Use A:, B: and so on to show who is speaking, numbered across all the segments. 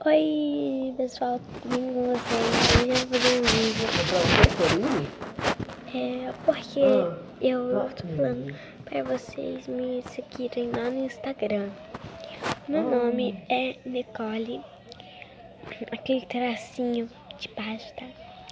A: Oi pessoal, tudo bem com vocês? Hoje eu vou fazer um vídeo. Porque eu tô falando para vocês me seguirem lá no Instagram. Meu nome é Nicole, aquele tracinho de pasta.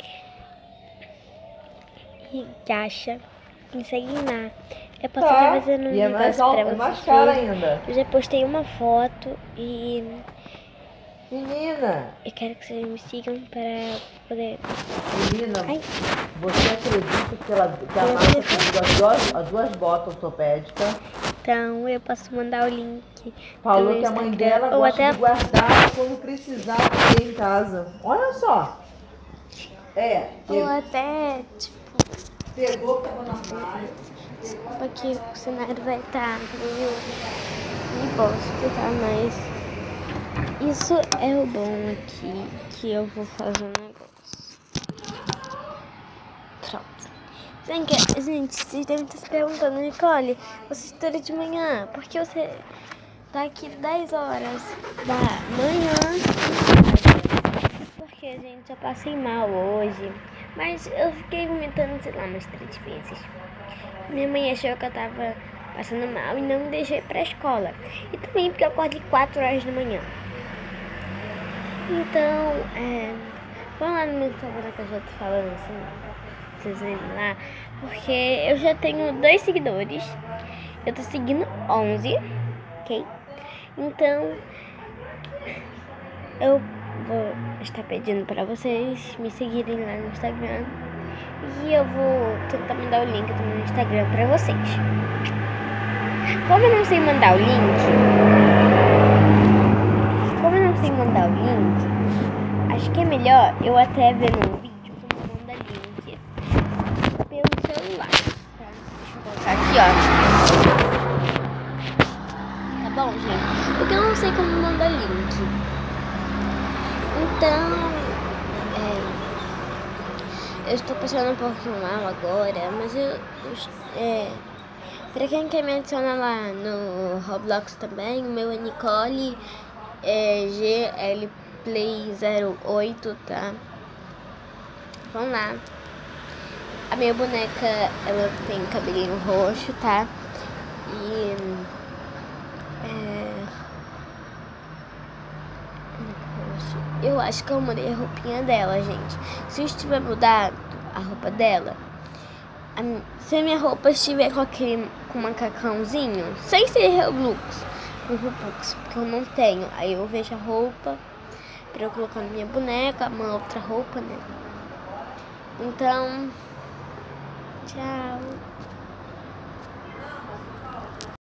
A: E gacha, me seguem lá. Eu posso estar fazendo um negócio pra vocês.
B: Mais cara ainda.
A: Eu já postei uma foto e...
B: Menina!
A: Eu quero que vocês me sigam para poder...
B: Menina, você acredita que a massa pediu as duas botas ortopédicas?
A: Então eu posso mandar o link.
B: Falou que a mãe dela gosta de guardar quando precisar ter em casa. Olha só.
A: Ou até, tipo...
B: Pegou, tava na praia.
A: Desculpa que o cenário vai estar meio bosta, tá? Mas isso é o bom aqui, que eu vou fazer um negócio. Pronto. Gente, vocês devem estar se perguntando, Nicole, você estuda de manhã, por que você tá aqui 10 horas da manhã? Porque, gente, eu passei mal hoje, mas eu fiquei vomitando, sei lá, umas 3 vezes. Minha mãe achou que eu tava passando mal e não me deixou ir pra escola. E também porque eu acordei 4 horas da manhã. Então, vamos lá no meu Instagram que eu já tô falando assim, vocês verem lá. Porque eu já tenho 2 seguidores. Eu tô seguindo 11, ok? Então, eu vou estar pedindo pra vocês me seguirem lá no Instagram. E eu vou tentar mandar o link do meu Instagram pra vocês. Como eu não sei mandar o link, acho que é melhor eu até ver no vídeo como manda link pelo celular, tá? Deixa eu colocar aqui, ó. Tá bom, gente? Porque eu não sei como manda link. Então, eu estou passando um pouquinho mal agora, mas pra quem quer me adicionar lá no Roblox também, o meu é Nicole, glplay08, tá? Vamos lá. A minha boneca, ela tem cabelinho roxo, tá? E... eu acho que eu mudei a roupinha dela, gente. Se eu estiver mudado a roupa dela, se a minha roupa estiver com macacãozinho, sem ser Robux, com Robux, porque eu não tenho, aí eu vejo a roupa pra eu colocar na minha boneca, uma outra roupa, né? Então, tchau.